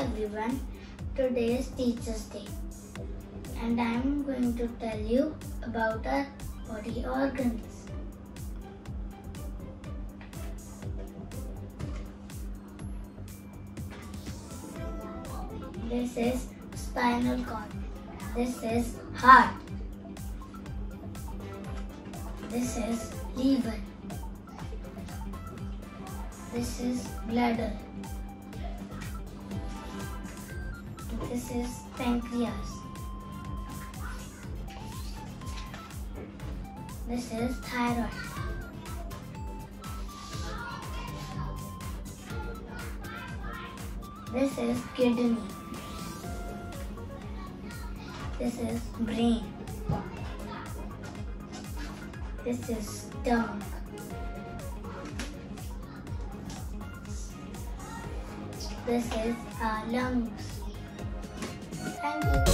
everyone, today is Teachers Day and I am going to tell you about our body organs. This is spinal cord. This is heart. This is liver. This is bladder. This is pancreas. This is thyroid. This is kidney. This is brain. This is stomach. This is our lungs. Thank you.